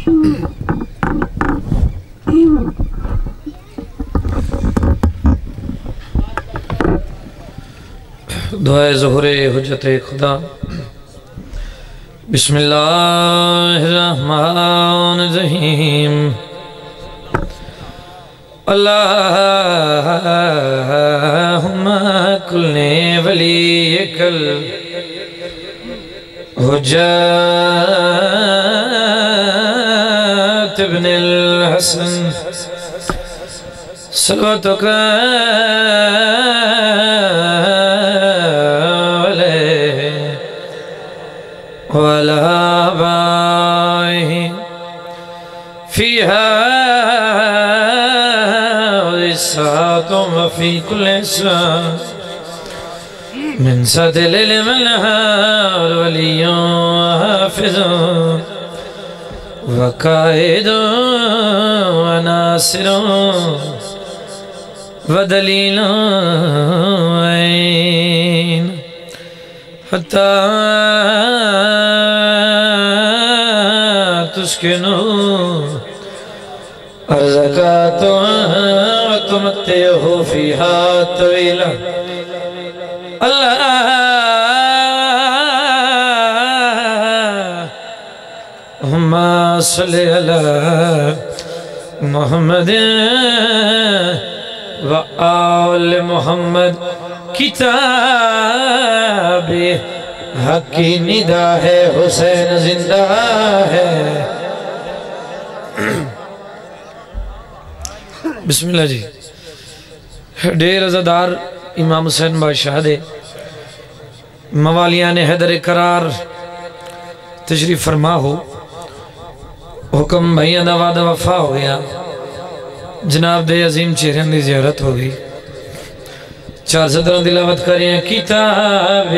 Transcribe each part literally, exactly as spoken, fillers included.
دعائے ظہر حجت خدا بسم اللہ الرحمن الرحیم اللہم کل ولیک الحجت ابن الحسن صلواتک وَلَا بَائِهِ فِيهَا وَإِسَّاتٌ وَفِي كُلِّ إِسْوَانٍ مِنْ سَدِلِ الْمَنْهَارِ وَلِيٌّ وَحَافِظٌ وَقَائِدٌ وَنَاصِرٌ وَدَلِيلٌ وَعِينٌ حَتَّى تسكنوا أرزقات وتمتعوا فيها طويلا اللهم صل على محمد وآل محمد کتاب حق کی ندا ہے حسین زندہ ہے بسم اللہ جی ڈیر عزادار امام حسین بادشاہ دے موالیان حیدر قرار تشریف فرما ہو حکم بھائیاں دا وعدہ وفا ہو گیا جناب دے عظیم چہریں دی زیارت ہو گئی چار صدروں دلاوت کریں کتاب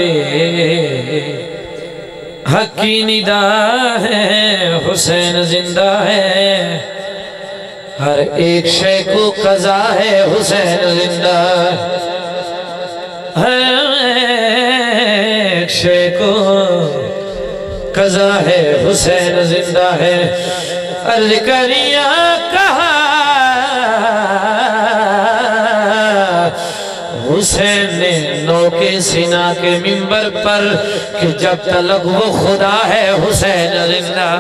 حق کی ندا ہے حسین زندہ ہے ہر ایک شے کو قضا ہے حسین زندہ ہر ایک شے کو قضا ہے حسین زندہ ہے عرض کریاں کہا حسین نے نو کے سینہ کے منبر پر کہ جب تلک وہ خدا ہے حسین زندہ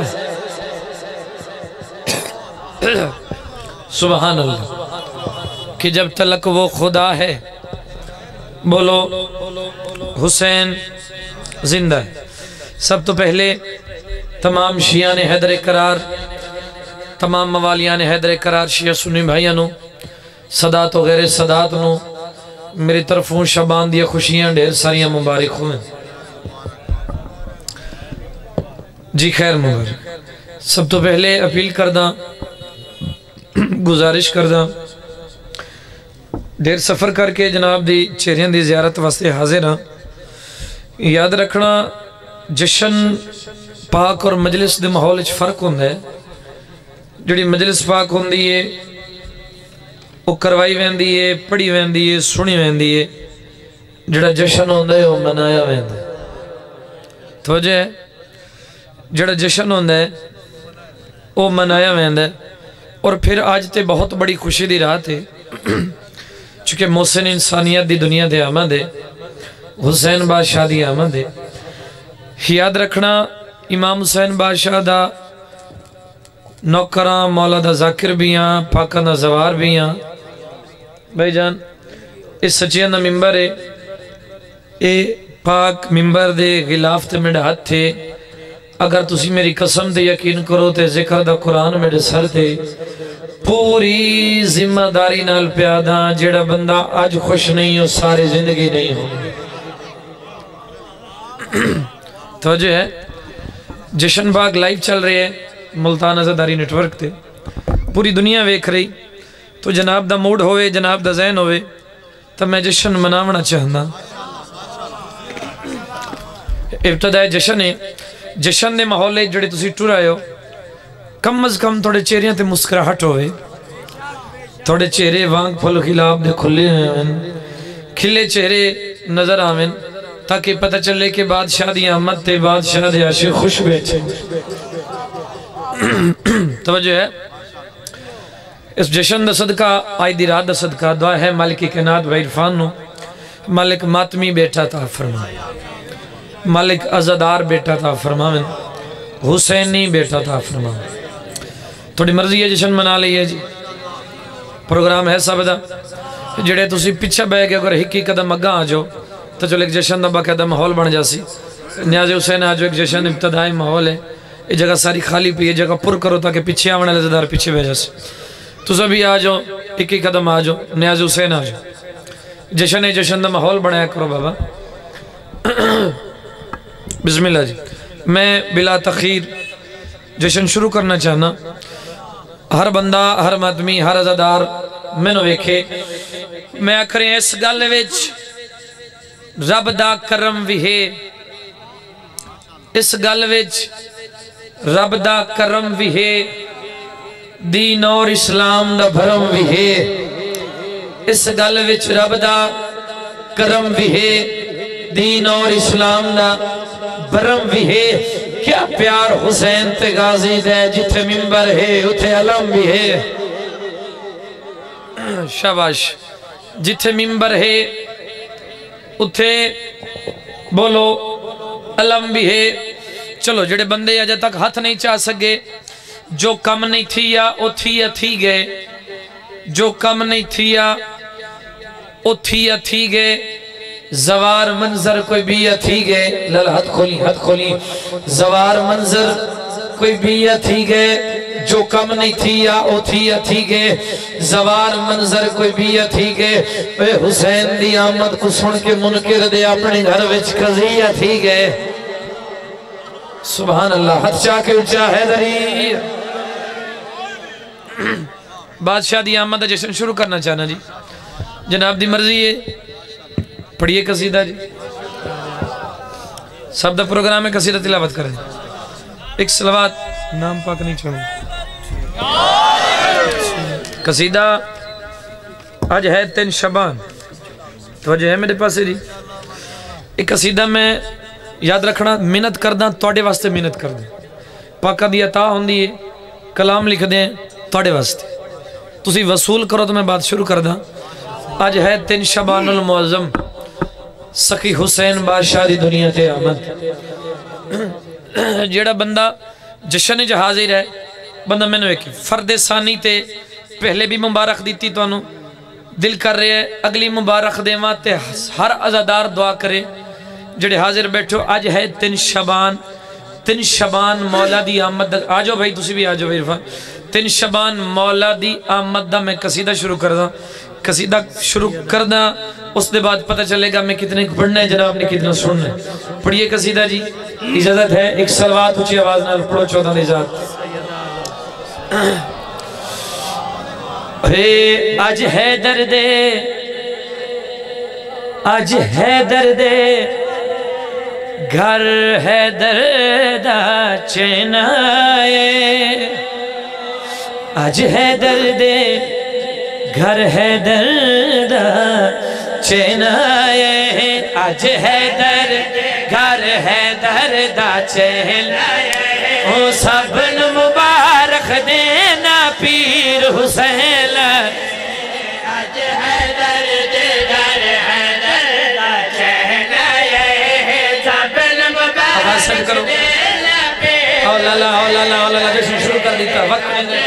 سبحان اللہ کہ جب تلک وہ خدا ہے بولو حسین زندہ ہے سب تو پہلے تمام شیعان حیدر قرار تمام موالیان حیدر قرار شیعہ سنی بھائیانوں صدات و غیر صدات نو میری طرفوں شبان دیا خوشیاں ڈھیر ساریاں مبارک ہوئیں جی خیر مبارک سب تو پہلے اپیل کردہ گزارش کردہ ڈھیر سفر کر کے جناب دی چہریاں دی زیارت واسطے حاضر ہاں یاد رکھنا جشن پاک اور مجلس دے ماحول اچھ فرق ہوندہ ہے جڑی مجلس پاک ہوندی ہے وہ کروائی ویندی ہے پڑھی ویندی ہے سنی ویندی ہے جڑا جشن ہوندہ ہے وہ منایا ویندہ ہے توجہ ہے جڑا جشن ہوندہ ہے وہ منایا ویندہ ہے اور پھر آج تے بہت بڑی خوشی دی رات ہے چونکہ محسن انسانیت دی دنیا دے آمد ہے حسین بادشاہ دی آمد ہے یاد رکھنا امام حسین بادشاہ دا نوکران مولا دا ذاکر بھی ہاں پاکان دا زوار بھی ہاں بھائی جان اس سچیان دا ممبر ہے اے پاک ممبر دے غلاف تے میڈا ہاتھ تھے اگر تسی میری قسم دے یقین کرو تے ذکر دا قرآن میڈے سر تے پوری ذمہ داری نال پیادہ جیڑا بندہ آج خوش نہیں ہو ساری زندگی نہیں ہو توجہ ہے جشن باغ لائیو چل رہے ہیں ملتان عزاداری نیٹورک تے پوری دنیا ویکھ رہی تو جناب دا موڈ ہوئے جناب دا ذہن ہوئے تو میں جشن مناونا چاہنا ابتداء جشن ہے جشن دے ماحول جڑے تسی ٹور آئے ہو کم از کم تھوڑے چہریاں تے مسکراہٹ ہوئے تھوڑے چہرے وانگ پھل خلاب دے کھلے ہیں کھلے چہرے نظر آمین تاکہ پتہ چلے کہ بادشاہ دی آمد تے بادشاہ دے عاشق خوش بیٹھے توجہ ہے اس جشن دا صدقہ آئی دی رات دا صدقہ دعا ہے مالک کائنات و عرفان نو مالک ماتمی بیٹا تا فرمائے مالک عزادار بیٹا تا فرمائے حسینی بیٹا تا فرمائے تھوڑی مرضی ہے جشن منا لئیے جی پروگرام ہے سب دا جڑے تسی پچھا بے گے اگر ہکی قدم اگاں آجو تو چلو ایک جشن دا باقاعدہ ماحول بن جاسی نیاز حسین آجو ایک جشن ابتدائی ماحول ہے یہ جگہ ساری خالی پی یہ جگہ پر کرو تاکہ پیچھے آونے لزدار پیچھے بے جاسی تو سبھی آجو اکی قدم آجو نیاز حسین آجو جشن جشن دا ماحول بنایا کرو بابا بسم اللہ جی میں بلا تخیر جشن شروع کرنا چاہنا ہر بندہ ہر مدمی ہر عزادار میں نو ویکھے میں آکھریں اس گل وچ رب دا کرم بھی ہے اس گل وچ رب دا کرم بھی ہے دین اور اسلام دا بھرم بھی ہے اس گل وچ رب دا کرم بھی ہے دین اور اسلام دا بھرم بھی ہے کیا پیار حسین تے غازی دے جتھے منبر ہے اتھے علم بھی ہے شاباش جتھے منبر ہے اتھے بولو علم بھی ہے چلو جڑے بندے اجے تک ہاتھ نہیں چاہ سکے جو کم نہیں تھی یا او تھی یا تھی گئے جو کم نہیں تھی یا او تھی یا تھی گئے زوار منظر کوئی بھی یا تھی گئے لل ہاتھ کھولی ہاتھ کھولی زوار منظر کوئی بھی یا تھی گئے جو کم نہیں تھی یا او تھی یا تھی گئے زوار منظر کوئی بھی یا تھی گئے اے حسین دی آمد کو سن کے منکر دے اپنے گھر وچ قضی یا تھی گئے سبحان اللہ ہاتھ چاہ کے اچھا ہے دری بادشاہ دی آمد جشن شروع کرنا چاہنا جی جناب دی مرضی ہے پڑھئے قصیدہ جی سب دا پروگرام ہے قصیدہ تلاوت کریں ایک صلوات نام پاک نہیں چھوڑیں قصیدہ آج ہے تین شبان توجہ ہے میرے پاس جی ایک قصیدہ میں یاد رکھنا محنت کردہ توڑے واسطے محنت کر دیں پاکہ دی عطا ہوندی ہے کلام لکھ دیں توڑے واسطے تسی وصول کرو تو میں بات شروع کردہ آج ہے تین شبان المعظم سخی حسین بادشاہ دی دنیا تے آمد جیڑا بندہ جشن جہازی رہے بندہ میں نے ایک فرد ثانی تے پہلے بھی مبارک دیتی تو انہوں دل کر رہے ہیں اگلی مبارک دیواں تے ہر عزادار دعا کرے جڑے حاضر بیٹھو آج ہے تین شبان تین شبان مولا دی آمد آجو بھائی تسی بھی آجو بھائی عرفان تین شبان مولا دی آمد دا میں قصیدہ شروع کردہ قصیدہ شروع کردہ اس دے بعد پتہ چلے گا میں کتنے پڑھنا ہے جناب نے کتنا سننا ہے پڑھئے قصیدہ جی اجازت ہے ایک صلوات اچھی آواز نال پڑھو چودہ نجات اے آج ہے درد آج ہے درد گھر ہے درد چینائے آج ہے درد گھر ہے درد چینائے آج ہے درد گھر ہے درد چینائے او سبن مبارک دینا پیر حسین آج ہے درد گھر ہے درد چینائے سبن مبارک دینا پیر اولالا اولالا اولالا جشن شروع کر دیتا وقت میں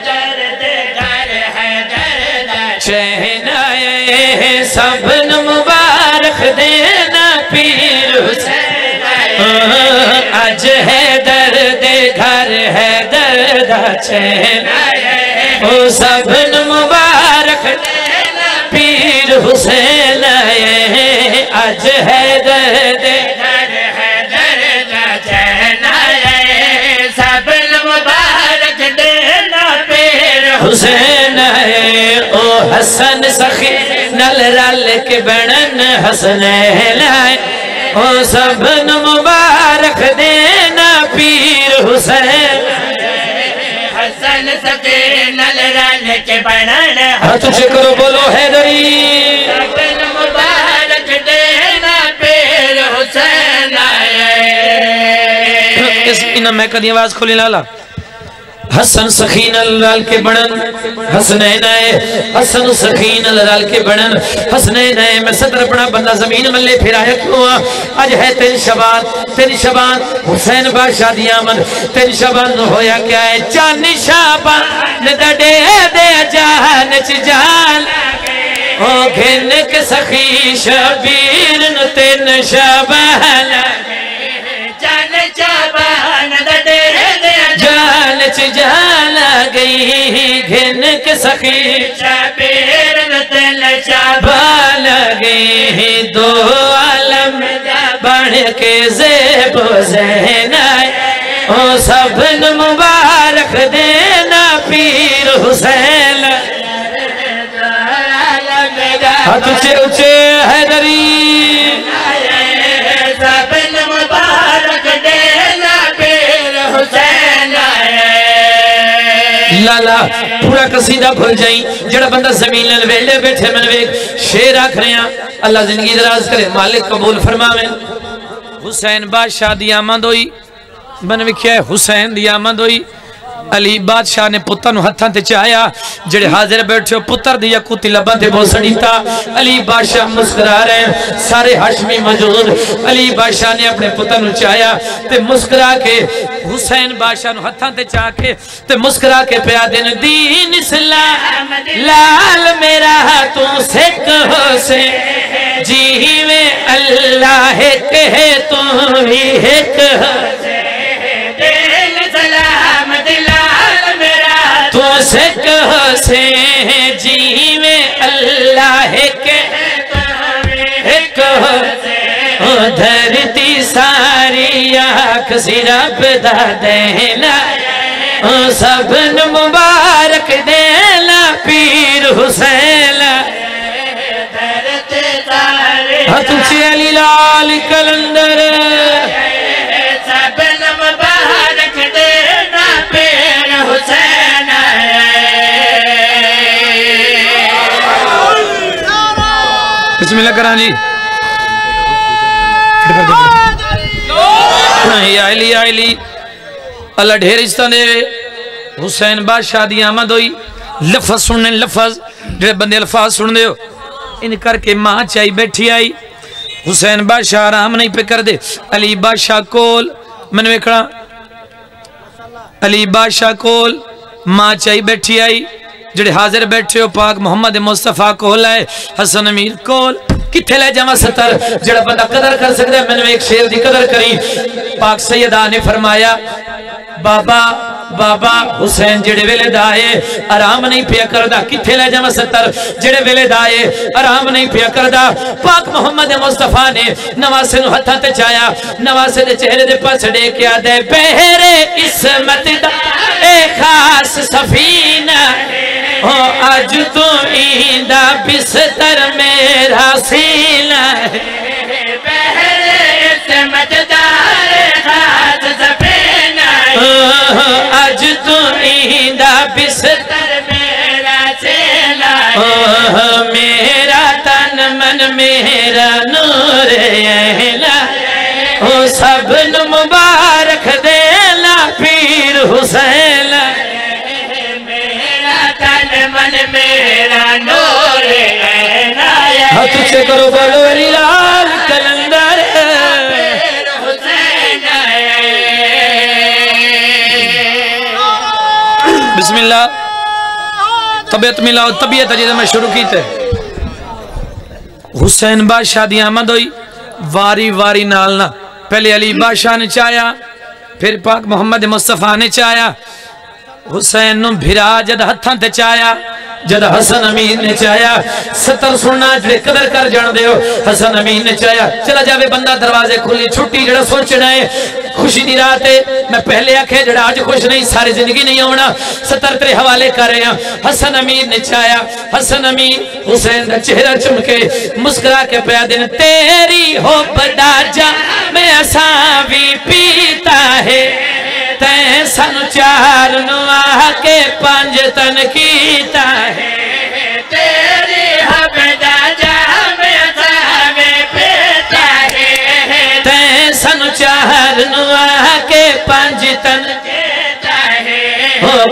چہنائے سبن مبارک دینا پیر حسین آج ہے درد گھر ہے درد چہنائے او سبن مبارک دینا پیر حسین آج ہے درد گھر ہے درد چہنائے سبن مبارک دینا پیر حسین او حسن سخی نل رل کے بڑن حسن لائے او سبن مبارک دینا پیر حسین حسن سخی نل رل کے بڑن ہاتھ چکر بولو حیدری سبن مبارک دینا پیر حسین اس انہا میں کدی آواز کھولی لالا حسن سخین الرال کے بڑن حسنین آئے حسن سخین الرال کے بڑن حسنین آئے میں صدر اپنا بندہ زمین ملے پھر آیا کیوں آج ہے تین شبان تین شبان حسین بادشاہ دی آمد تین شبان ہویا کیا ہے چان شبان دڑے دے جان چ جان او گھنک سخی شبیر نو تین شبان جان شبان دڑے جان چ جان گئی گھنک سخی شبیر نو تین شبان گئی دو عالم بڑھ کے زیب و زین آئے او سب مبارک دینا پیر حسین ہاتھ اچھے اچھے حیدری سب مبارک دینا پیر حسین لالا پورا قصیدہ بھول جائیں جڑا بندہ زمین لنویلے بیٹھے منویک شیر آکھ رہے ہیں اللہ زندگی دراز کرے مالک قبول فرماویں حسین بادشاہ دی آمد ہوئی منوکیا ہے حسین دی آمد ہوئی علی بادشاہ نے پتر نو ہتھاں تے چاہیا جڑے حاضر بیٹھے ہو پتر دیا کوتی لباں تے بوسڑی تا علی بادشاہ مسکرا رہے ہیں سارے ہاشمی موجود علی بادشاہ نے اپنے پتر نو چاہیا تے مسکرا کے حسین بادشاہ نو ہتھاں تے چاہ کے تے مسکرا کے پیا دین دین اسلام لال میرا تو سکھ حسین جی میں اللہ کہے تو ہی ایک سلام دلال میرا تو سکھ حسین جی میں اللہ ایک دھرتی ساری آنکھ سرپ دا دینا سب مبارک دینا پیر حسین ہاتھ اچھے علی لال کلندر سب مبارک دینا پیر حسین بسم اللہ کران جی یا علی یا علی اللہ ڈھیر عزتہ دے حسین بادشاہ دی آمد ہوئی لفظ سننے لفظ جڑے بندے الفاظ سن دے ہو ان کر کے ماں چاہی بیٹھی آئی حسین بادشاہ آرام نہیں پہ کر دے علی بادشاہ کول میں نے ویکھڑا علی بادشاہ کول ماں چاہی بیٹھی آئی جڑے حاضر بیٹھے ہو پاک محمد مصطفیٰ کول آئے حسن امیر کول کتھے لے جمع ستر جڑا بندہ قدر کر سکتا ہے میں نے ایک شیر دی قدر کری پاک سیدہ نے فرمایا بابا بابا حسین جڑے ویلے دائے آرام نہیں پیا کردہ کتھے لے جمع ستر جڑے ویلے دائے آرام نہیں پیا کردہ پاک محمد مصطفیٰ نے نواسے نو ہتھا تے چایا نواسے دے چہرے دے پاس ڈے کیا دے بہرے اسمت دا اے خاص سفینہ او آج تو ایندہ بستر میرا سینہ بہرے اسمت دا اے خاص سفینہ آج تو ایندہ بستر میرا سینہ میرا تن من میرا نور اہلا او سب نو مبارک دینا پیر حسین میرا تن من میرا نور اہلا ہاتھ سے کرو بڑو علی لال کلندر پیر حسین بسم اللہ طبیعت ملاؤ طبیعت جیسے میں شروع کی تھے حسین بادشاہ دی آمد ہوئی واری واری نالنا پہلے علی بادشاہ نے چاہیا پھر پاک محمد مصطفیٰ نے چاہیا حسین نو بھرا جد ہتھاں تے چاہیا جد حسن امین نے چاہیا ستر سننا جڑے قدر کر جان دے ہو حسن امین نے چاہیا چلا جاوے بندہ دروازے کھلی چھٹی جڑا سوچنا ہے خوشی دی رات ہے میں پہلے آکھے جڑا آج خوش نہیں ساری زندگی نہیں ہونا ستر ترے حوالے کر رہے ہیں حسن امین نے چاہیا حسن امین حسین دا چہرہ چمکے مسکرا کے پیا دن تیری ہو بڑا جا میں اساں بھی پیتا ہے تین سن چار نواہ کے پانچ تن کیتا ہے تیری حبدہ جامع سامے پیتا ہے تین سن چار نواہ کے پانچ تن کیتا ہے ہو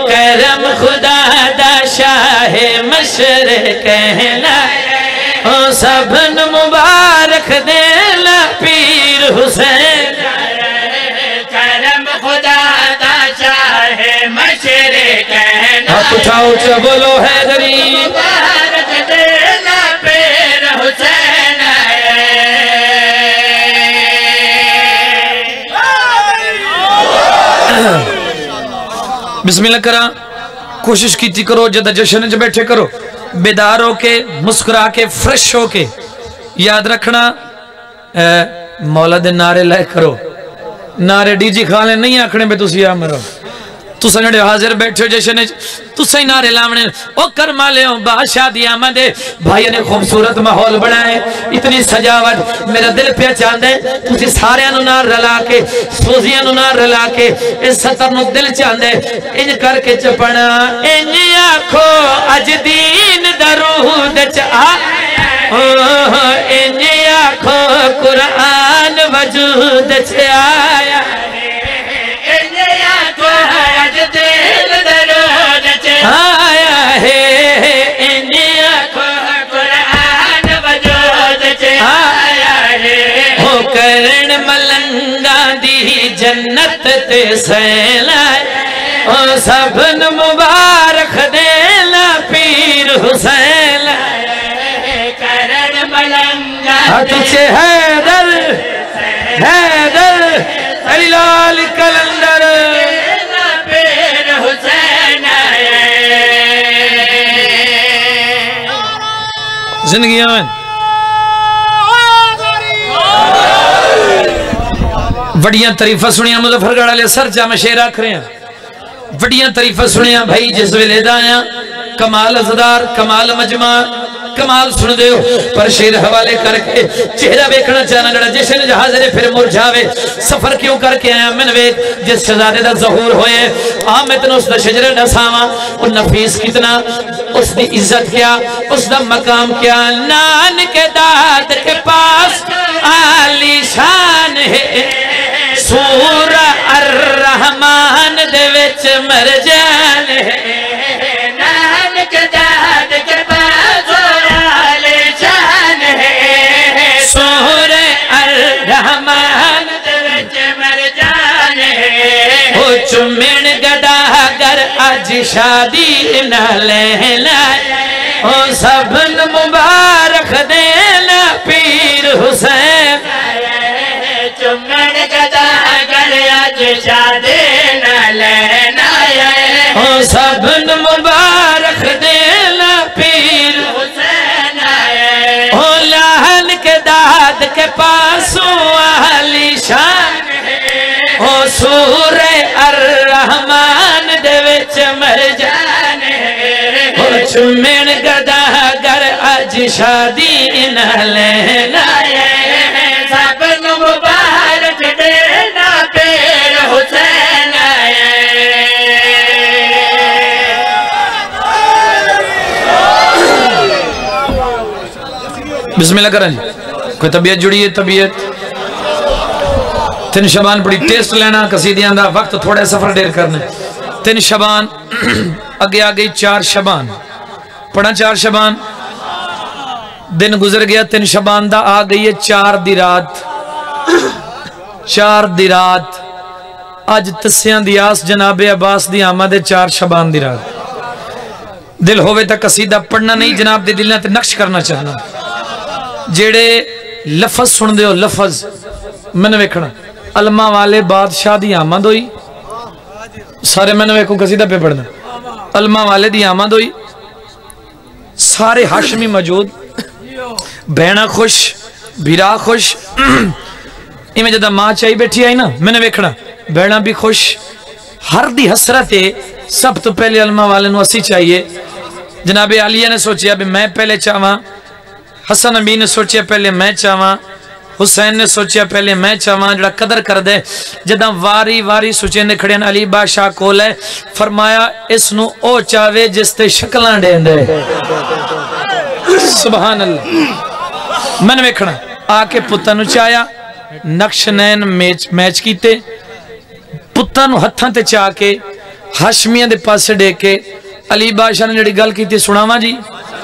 مشرے کہنا سبن مبارک دینا پیر حسین کرم خدا دا چاہے مشرے کہنا ہاتھ اٹھاؤ چا بولو حیدری مبارک دینا پیر حسین بسم اللہ کرا کوشش کیتی کرو جدہ جشن جو بیٹھے کرو بیدار ہو کے مسکرا کے فریش ہو کے یاد رکھنا مولا دے نعرے لائے کرو نعرے ڈی جی کھالے نہیں آکھنے بے تسی آمرو تو سنجھے حاضر بیٹھے ہو جیسے تو سی نعرے لامنے او کرما لے ہو بادشاہ دی آمدے بھائی نے خوبصورت ماحول بنائے اتنی سجاوٹ میرا دل پہ چاندے تسی سارے انو نار رلا کے سوزی انو نار رلا کے اس سطر نو دل چاندے انج کر کے چپنا انج آکھو اج دین درود چاہ انج آکھو قرآن وجود چایا آیا ہے انیا کو قرآن وجود چے آیا ہے ہو کرن ملنگا دی جنت تے سیلائے او سبن مبارک دینا پیر حسین کرن ملنگا تجھے حیدر حیدر علی لال کلندر پیر حسین زندگی آمین وڈیاں طریفہ سنیاں مظفر گڑھ علیہ سر جامع شیر آکھ رہے ہیں وڈیاں طریفہ سنیاں بھائی جس ویلے دایاں کمال ازدار کمال مجمع کمال سن دے ہو پر شیر حوالے کر کے چہرہ بیکھنا چاہنا جڑا جشن جہازے پھر مرجھاوے سفر کیوں کر کے آیا من ویک جس شہزادے دا ظہور ہوئے آمد نے اس دا شجر ڈساواں اور نفیس کتنا اس دی عزت کیا اس دا مقام کیا نان کے داد کے پاس عالی شان ہے سورہ الرحمن دے وچ مرجان ہے نان کے داد کے پاس عالی شان ہے سورہ الرحمن دے وچ مرجان ہے ہو چمین گدا گر آج شادی نہ لینا ہو سبن مبارک دینا پیر حسین چمن گدا گر آج شادی نہ لینا ہو سبن مبارک دینا پیر حسین ہو لہن کے داد کے پاسوں عالی شان ہو سورہ الرحمن دے وچ مرجان ہو چمین گدا گر آج شادی نہ لینا سبن مبارک دینا پیر حسین بسم اللہ کریں جی کوئی طبیعت جڑی ہے طبیعت تین شبان بڑی ٹیسٹ لینا قصیدیاں دا وقت تھوڑے سفر دیر کرنے تین شبان اگے آگئی چار شبان پڑھا چار شبان دن گزر گیا تین شبان دا آگئی ہے چار دی رات چار دی رات آج تسیاں دی آس جناب عباس دی آمد ہے چار شبان دی رات دل ہوئے تا قصیدہ پڑھنا نہیں جناب دی دل نہ تے نقش کرنا چاہنا جیڑے لفظ سن دے ہو لفظ میں نے ویکھنا علمہ والے بادشاہ دی آمد ہوئی سارے میں نے ویکھوں قصیدہ پہ پڑھنا علمہ والے دی آمد ہوئی سارے ہاشمی موجود بہنہ خوش بھیرا خوش میں جدہ ماں چاہی بیٹھی آئی نا میں نے ویکھنا بہنہ بھی خوش ہر دی حسرت سب تو پہلے علمہ والے نو اسی چاہیے جناب علیہ نے سوچیا بھی میں پہلے چاہواں حسن نبی نے سوچیا پہلے میں چاہواں حسین نے سوچیا پہلے میں چاہواں جڑا قدر کر دے جدہ واری واری سوچے نے کھڑے علی بادشاہ کول ہے فرمایا اس نو او چاہوے جس تے شکلان دے دے سبحان اللہ میں نے ویکھنا آکے پتہ نو چاہیا نقش نین میچ میچ کیتے پتہ نو ہتھاں تے چاہ کے ہاشمیاں دے پاسے دے کے علی بادشاہ نے جڑی گل کی تھی سناواں جی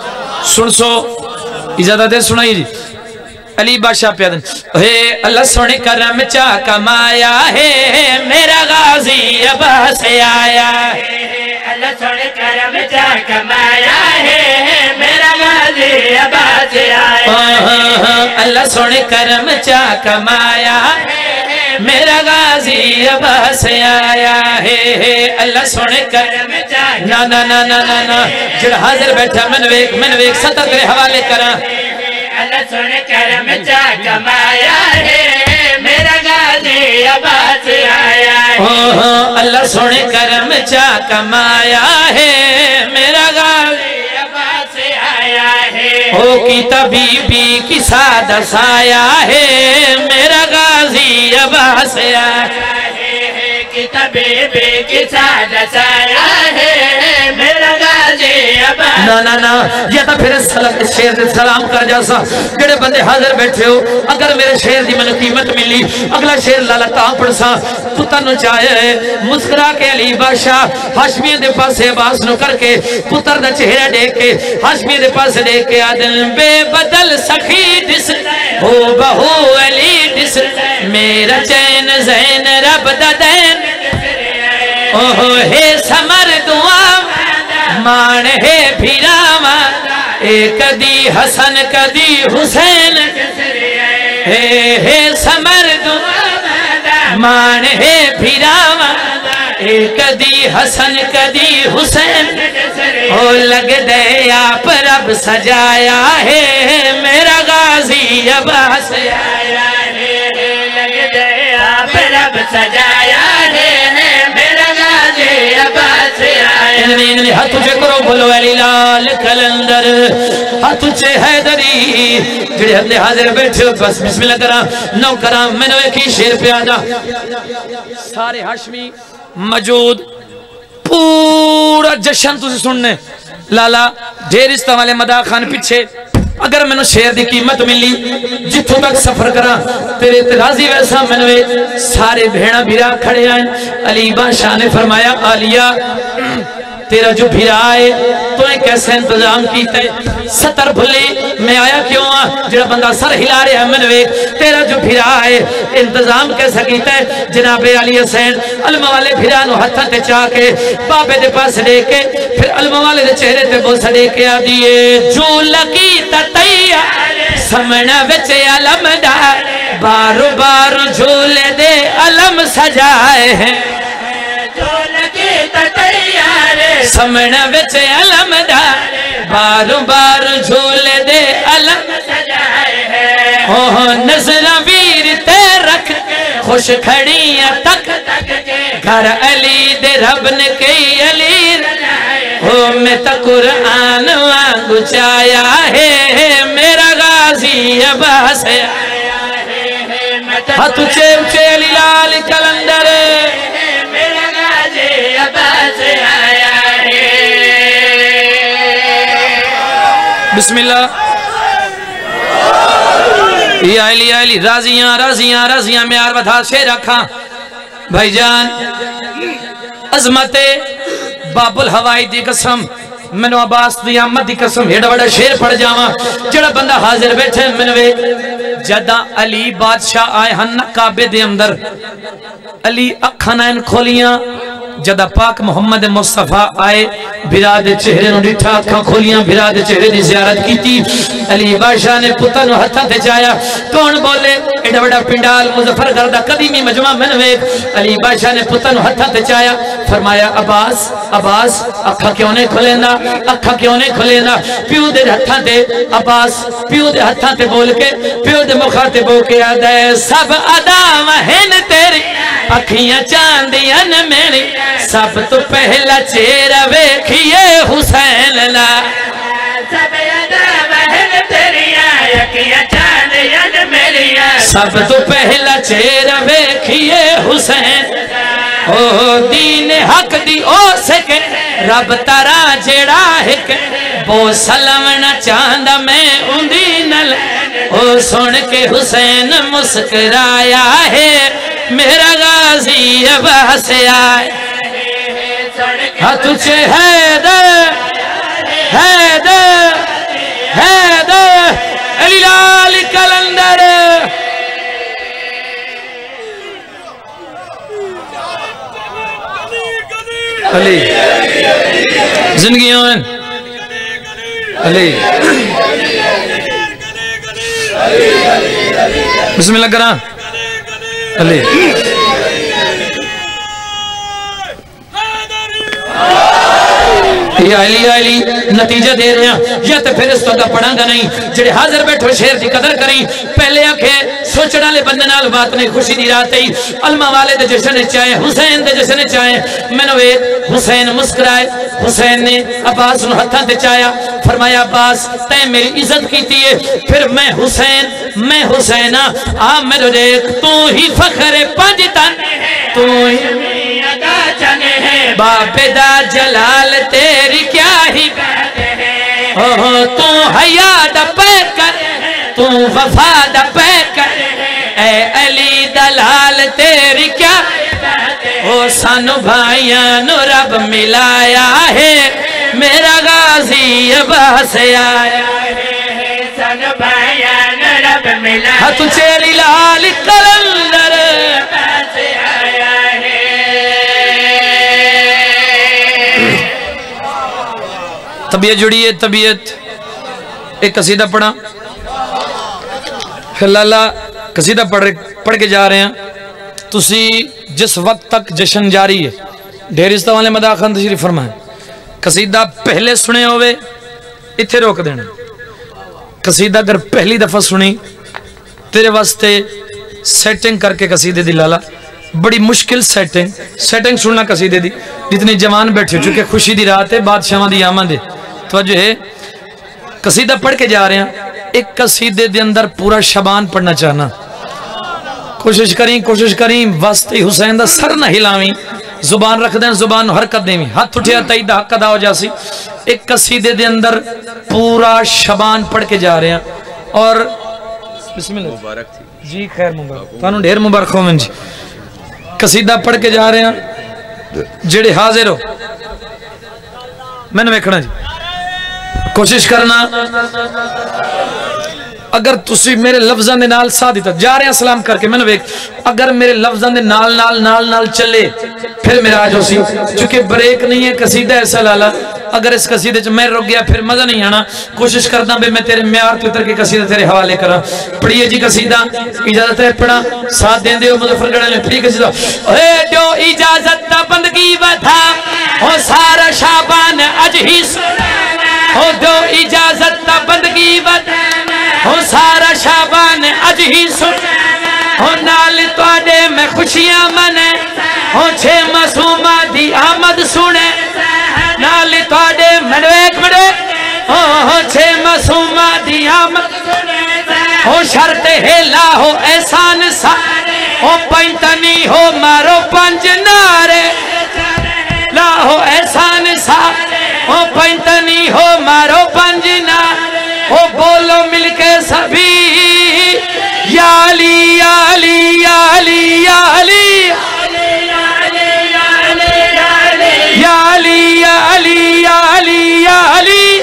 سن سو اجازت سنائی جی علی بادشاہ پیادن ہے اللہ سونے کرم چا کمایا ہے میرا غازی عباس آیا ہے اللہ سونے کرم چا کمایا ہے میرا غازی عباس آیا اللہ سونے کرم چا کمایا ہے میرا غازی عباس آیا ہے اللہ سونے کرم چا نا نا نا نا نا جڑا حاضر بیٹھا من ویک من ویک ستر تیرے حوالے کرا اللہ سونے کرم چا کمایا ہے میرا غازی عباس آیا ہے اللہ سونے کرم چا کمایا ہے میرا غازی عباس آیا ہے او کی طبیبی کی سادہ سایا ہے میرا غازی عباس آیا ہے کی طبیبی کی سادہ سایا ہے میرا غازی عباس نا نا نا یہ تا پھر شیر دے سلام کر جاسا جڑے بندے حاضر بیٹھے ہو اگر میرے شیر دی منو قیمت ملی اگلا شیر لالا تاں پڑسا پتر چاہے مسکرا کے علی بادشاہ ہاشمی دے پاسے باس نو کر کے پتر دا چہرہ دیکھ کے ہاشمی دے پاسے دیکھ کے آدن بے بدل سخی دس ہو بہو علی دس میرا چین زین رب دا دین اوہ ہے سمر دعا مان ہے بھیراما اے کدی حسن کدی حسین ہے ہے سمر دعا مان ہے بھیراما اے کدی حسن کدی حسین او لگ دے آپ رب سجایا ہے میرا غازی عباس آیا ہے لگ دے آپ رب سجایا ہے میرا غازی عباس آیا ہے ہاتھ تجھے کرو بولو علی لال کلندر ہاتھ تجھے حیدری جڑے ہم نے حاضر بیٹھے بس بسم اللہ کرا نو کرا میں نوے کی شیر پہ آجا سارے ہاشمی موجود پورا جشن تجھے سننے لالا ڈھیر استعمال مدہ خان پیچھے اگر میں نے شیر دی قیمت ملی جتوں تک سفر کرا تیرے ترازی ویسا میں نے سارے بھیڑا بھیرا کھڑے آئیں علی بادشاہ نے فرمایا آلیا تیرا جو بھیرا آئے تو نے کیسے انتظام کیتا ہے ستر بھلی میں آیا کیوں آ جڑا بندہ سر ہلا رہے ہیں منوے تیرا جو بھیرا آئے انتظام کیسا کیتا ہے جناب علی حسین علم والے بھیرانو ہتھا تے چاہ کے بابے دے پاس لے کے پھر علم والے دے چہرے تے بوسا لے کے آ دیئے جو لگی تتیا سمنا وچے علم دار بارو بارو جھولے دے علم سجائے ہیں جو لگی تتیا سمنا وچے علم دار بارو بارو جھولے دے علم سجائے ہیں اوہ نظرہ ویر تے رکھ خوش کھڑیاں تک گھر علی دے رب نے کئی علی او میں تا قرآن وانگو چایا ہے میرا غازی عباس آیا ہے ہاتھ اچھے اچھے علی لال کلندر میرا غازی عباس آیا ہے بسم اللہ یا علی علی رازیاں رازیاں رازیاں میں آر بدھا سے رکھا بھائی جان عظمت باب الہوائی دی قسم منو عباس دی آمد دی قسم ہیڑا بڑا شیر پڑ جاواں جڑا بندہ حاضر بیٹھے منوے جدہ علی بادشاہ آئے ہن کعبے دے اندر علی اکھانائن کھولیاں جدہ پاک محمد مصطفیٰ آئے بھراد چہرے نو ڈٹھا اکھاں کھولیاں بھراد چہرے دی زیارت کی تھی علی بادشاہ نے پتہ نو ہتھا تے جایا کون بولے ایڈا بڑا پنڈال مظفر گردہ قدیمی مجمع منوے علی بادشاہ نے پتہ نو ہتھا تے جایا فرمایا عباس عباس اکھا کیوں نے کھلینا اکھا کیوں نے کھلینا پیو دے ہتھا تے عباس پیو دے ہتھا تے بول کے پیو دے مخاطب ہو کے آدھے سب ادام ہیں تیری اکھیاں چاندیاں میری سب تو پہلا چہرہ ویکھیے حسین لا سب ادام ہیں تیری اکھیاں چاندیاں میری سب تو پہلا چہرہ ویکھیے حسین او دین حق دی او سکے رب تارا جیڑا ہک بو سلمنا چاندہ میں اندی نل او سن کے حسین مسکرایا ہے میرا غازی عباس آئے ہاں تجھے حیدر حیدر حیدر علی لال کلندر علی زندگیوں میں علی بسم اللہ کرام علی یا علی یا علی نتیجہ دے رہے ہیں یا تو پھر اس وقت پڑھاں گا نہیں جڑے حاضر بیٹھو شیر دی قدر کریں پہلے آکھے سوچنا لے بندے نال بات نہیں خوشی دی رات ہی علمہ والے دے جشن چاہے حسین دے جشن چاہے میں نوے حسین مسکرائے حسین نے عباس نو ہتھاں تے چاہیا فرمایا عباس تے میری عزت کیتی ہے پھر میں حسین میں حسینہ آ میرے دیکھ تو ہی فخر پنجتن تو ہی باپ دا جلال تیری کیا ہی بات ہے تو حیا دا پہ کر تو وفا دا پہ کر اے علی دلال تیری کیا او سانو بھائیاں نو رب ملایا ہے میرا غازی عباس آیا ہے سانو بھائیاں نو رب ملایا ہے تجھے علی لال کلندر عباس آیا ہے طبیعت جڑی ہے طبیعت ایک قصیدہ پڑھا پھر لالا قصیدہ پڑھ کے جا رہے ہیں تسی جس وقت تک جشن جاری ہے ڈھیرستہ والے مداخن تشریف فرمائیں قصیدہ پہلے سنے ہوئے اتھے روک دینا قصیدہ اگر پہلی دفعہ سنی تیرے واسطے سیٹنگ کر کے قصیدے دی لالا بڑی مشکل سیٹنگ سیٹنگ سننا قصیدے دی جتنی جوان بیٹھے چونکہ خوشی دی رات ہے بادشاہ دی آمد ہے توجہ ہے قصیدہ پڑھ کے جا رہے ہیں ایک قصیدے دے اندر پورا شبان پڑھنا چاہنا کوشش کریں کوشش کریں واسطے حسین دا سر نہ ہلاویں زبان رکھ دیں زبان حرکت دیں ہاتھ اٹھیا تائیدہ حق ادا ہو جاسی ایک قصیدے دے اندر پورا شبان پڑھ کے جا رہے ہیں اور بسم اللہ مبارک تھی جی خیر مبارک تانوں ڈھیر مبارک ہو من جی قصیدہ پڑھ کے جا رہے ہیں جڑے حاضر ہو میں نے ویکھنا جی کوشش کرنا اگر تسی میرے لفظاں دے نال ساتھ دیتا جا رہے ہیں سلام کر کے میں نے ویک اگر میرے لفظاں دے نال نال نال نال چلے پھر میرا آج ہو سی چونکہ بریک نہیں ہے قصیدہ ایسا لالا اگر اس قصیدے چ میں رک گیا پھر مزہ نہیں آنا کوشش کرنا بے میں تیرے میار تو اتر کے قصیدہ تیرے حوالے کرا پڑھئے جی قصیدہ اجازت ہے پڑھا ساتھ دیں دے ہو مظفر گڑھا لیں پڑھئے قصیدہ اے جو اجازت تا بندگی وطا ہو سارا شابان اج ہی سنانا ہو جو اجازت تا بندگی وطا ہو سارا شابان اج ہی سنانا ہو نال توڑے میں خوشیاں منے ہو چھے معصومہ دی آمد سنے نال توڑے میں ایک بڑے ہو چھے معصومہ دی آمد ہو شرط ہیلا ہو احسان سارے ہو پینتنی ہو مارو پنج نارے لا ہو احسان سارے ہو پینتنی ہو مارو پنج نارے ہو بولو مل کے سبھی یا علی یا علی یا علی یا علی یا علی یا علی یا علی یا علی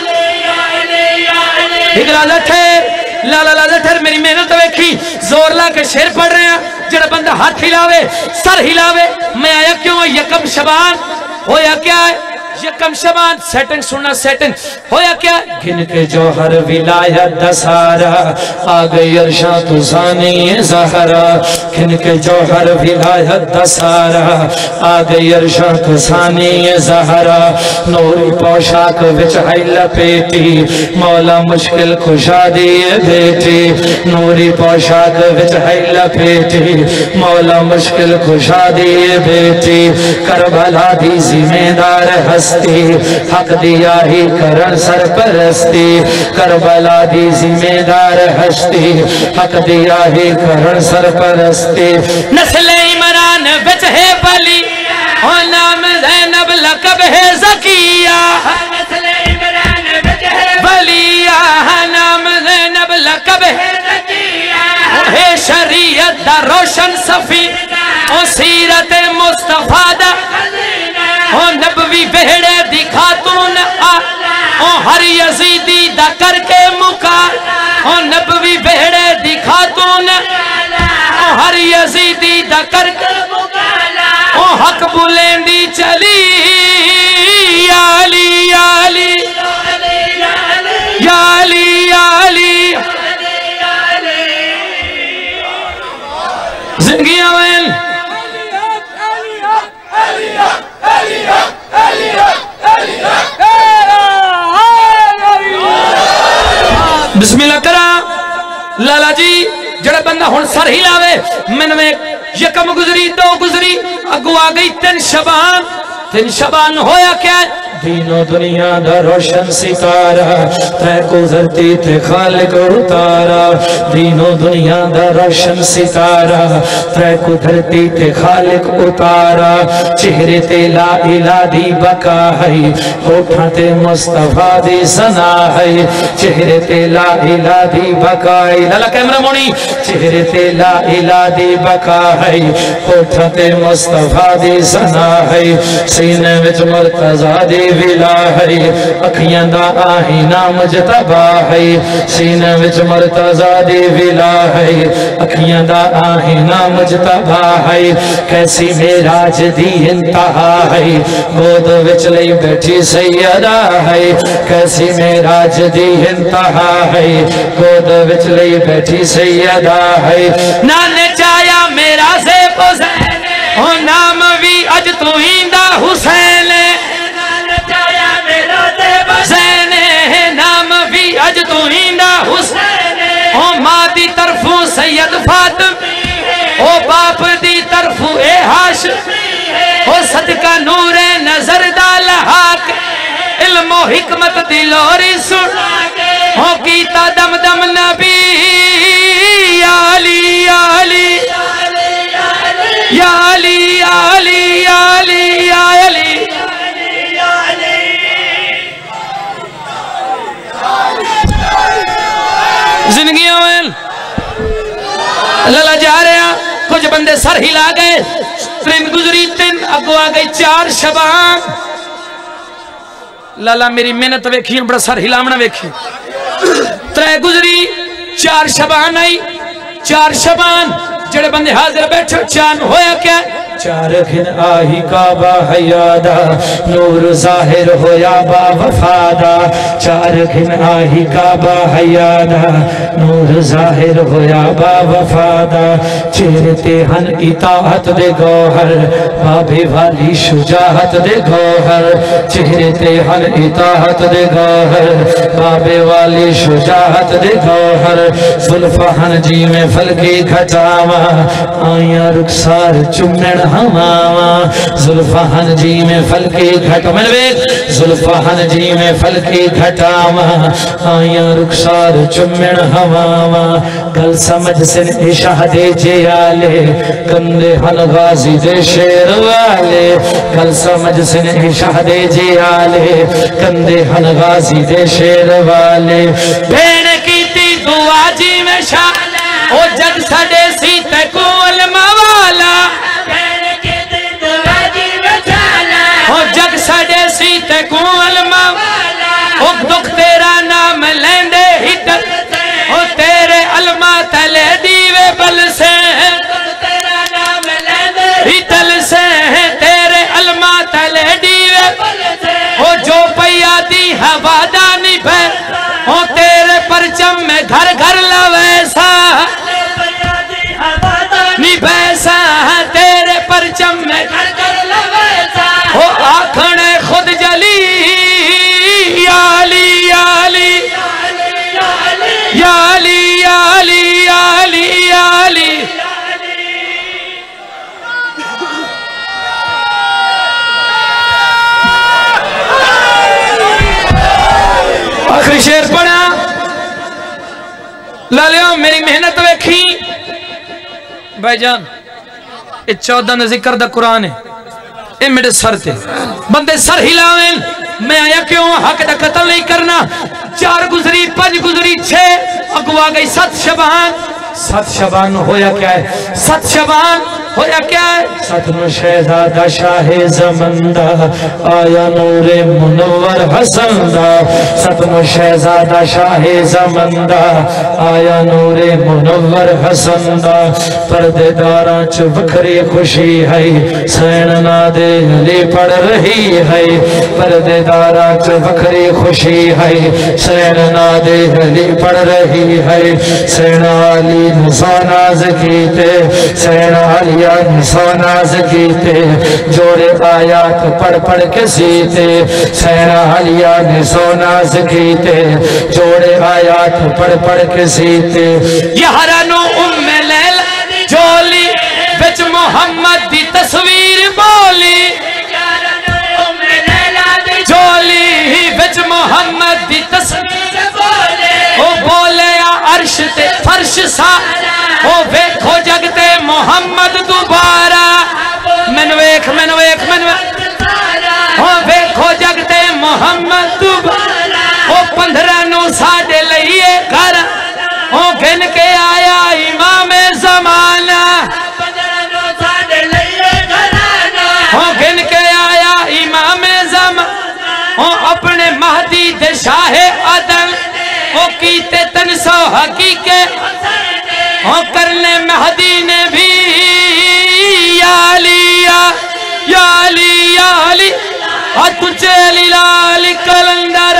ایک لازہ ٹھیر لالا لازہ ٹھیر میری محنت ویکھی زور لا کے شیر پڑھ رہے ہیں جڑا بندہ ہاتھ ہلاوے سر ہلاوے میں آیا کیوں یکم شبان ہویا کیا ہے یکم شبان سیٹنگ سننا سیٹنگ ہویا کیا گن کے جوہر ولایت دسارا آگئی عرشاں تو زانی زہرا گن کے جوہر ولایت دسارا آگئی عرشاں تو زانی زہرا نوری پوشاک وچھائی لپیٹی مولا مشکل کشا دیئے بیٹی نوری پوشاک وچھائی لپیٹی مولا مشکل کشا دیئے بیٹی کربلا دی زمیندار ہستی حق دیا ہی کرن سرپرستی کربلا دی زمیندار ہستی حق دیا ہی کرن سرپرستی نسل عمران بچ ہے بلی اور نام زینب لقب ہے زکیہ نسل عمران بچ ہے بلی نام زینب لقب ہے زکیہ ہے شریعت دا روشن صفی اور سیرت مصطفیٰ دا او نبوی بہڑے دی خاتون آ او ہر یزیدی دا دا کر کے مکار او نبوی بیڑے دی خاتون او ہر یزیدی دا کر کے مکار او حق بولیں دی چلی یا علی یا علی یا علی یا علی زندگیاں وین بسم اللہ کرا لالا جی جڑا بندہ ہون سر ہی لاوے من میں یکم گزری دو گزری اگو آگئی تن شبان تن شبان ہویا کیا ہے دین و دنیا دا روشن ستارہ تے گزرتی تے خالق اتارا دین و دنیا دا روشن ستارہ تے گزرتی تے خالق اتارا چہرے تے لا الہ دی بکا ہے ہوٹھاں تے مصطفیٰ دی سنا ہے چہرے تے لا الہ دی بکا ہے لالا کیمرہ مونی چہرے تے لا الہ دی بکا ہے ہوٹھاں تے مصطفیٰ دی سنا ہے سینے وچ مرتضی دی ولا ہے اکھیاں دا آہینہ مجتبہ ہے سینہ وچ مرتضی دی ولا ہے اکھیاں دا آہینہ مجتبہ ہے کیسی معراج دی انتہا ہے گود وچ لئی بیٹھی سیدہ ہے کیسی معراج دی انتہا ہے گود وچ لئی بیٹھی سیدہ ہے نانے چایا میرا سے حسین او نام بھی اج تو ہیندہ حسین نام بھی اج تو ہیندہ حسین او ماں دی طرفوں سید فاطم او باپ دی طرفوں اے ہاشم او صدقہ نور نظر دا لحاق علم و حکمت دلوری سن او کیتا دم دم نبی یا علی یا علی یا علی یا علی یا علی یا علی زندگیاں ویل لالا جا رہے ہیں کچھ بندے سر ہلا گئے ترین گزری تین اگو آگئی چار شبان لالا میری محنت ویکھی بڑا سر ہلامنا ویکھی ترے گزری چار شبان آئی چار شبان جڑے بندے حاضر بیٹھو چان ہویا کیا چار گھن آہی کعبہ حیادہ نور ظاہر ہویا با وفادہ چار گھن آہی کعبہ حیادہ نور ظاہر ہویا با وفادہ چہرتے ہن اطاعت دے گوہر بابے والی شجاعت دے گوہر چہرتے ہن اطاعت دے گوہر بابے والی شجاعت دے گوہر ظلفہ ہن جی میں فلکی گھٹاوا آئیاں رکسار چمن ہماوا ظلفہ ہن جی میں فلکی گھٹا میں نے ظلفہ ہن جی میں فلکی گھٹاوا آئیاں رکسار چمن ہماوا گل سمجھ سن عشاہ دے جیالے کندے ہن غازی دے شیر والے گل سمجھ سن عشاہ دے جیالے کندے ہن غازی دے شیر والے بین کی تی دعا جی میں شاہ او جگ سڑے سی تے کو علماء والا او جگ سڑے سی تے کو علماء او دکھ تیرا نام لیندے ہٹر او تیرے علماء تلے دیوے بل سے ہٹل سے تیرے علماء تلے دیوے او جو پیادی حوادانی پہ او تیرے پرچم میں گھر گھر لویسا نی بیسا تیرے پرچم میں گھر گھر لویسا او آکھنے خود جلی یا علی یا علی یا علی یا علی یا علی یا علی آخری شیر پڑھا لالیوں میری محنت ویکھی بھائی جان یہ چودہ نے ذکر دا قرآن ہے یہ میرے سر تے بندے سر ہلاویں میں آیا کیوں حق دا قتل نہیں کرنا چار گزری پنج گزری چھے اگوا گئی ست شبان ست شبان ہویا کیا ہے ست شبان ہویا کیا ہے ستم شہزادہ شاہ زمندہ آیا نور منور حسندہ ستم شہزادہ شاہ زمندہ آیا نور منور حسندہ پردے داراں چ وکھری خوشی ہے سین نادے علی پڑھ رہی ہے پردے داراں چ وکھری خوشی ہے سین نادے علی پڑھ رہی ہے سین علی نساناز کیتے سین علیہ نساناز کیتے جوڑے آیات پڑھ پڑھ کے سیتے سین علیہ نساناز کیتے جوڑے آیات پڑھ پڑھ کے سیتے یہرانو ام لیل جولی بچ محمد دی تصویر بولی جولی بچ محمد دی تصویر بولی او بولے یا عرش تے فرش سا او ویکھو جگتے محمد دوبارہ من ویکھ من ویکھ من ویکھ او ویکھو جگتے محمد دوبارہ او پندرہ نو ساڑے لئیے کر او گن کے آیا امام زمانہ او گن کے آیا امام زمانہ او اپنے مہدی دے شاہ عدن او کیتے تنسو حقیقے او کرنے مہدی نے بھی یا علی یا علی یا علی اور تجھے علی لالی کلندر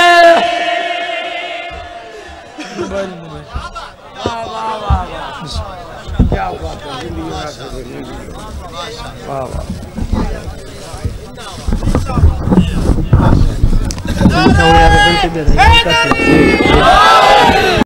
واہ واہ